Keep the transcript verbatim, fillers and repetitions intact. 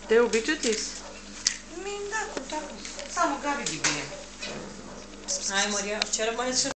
Те обичат ли се? Ми, да, контактно. Само Габи ги бие. Ай, Мария, вчера май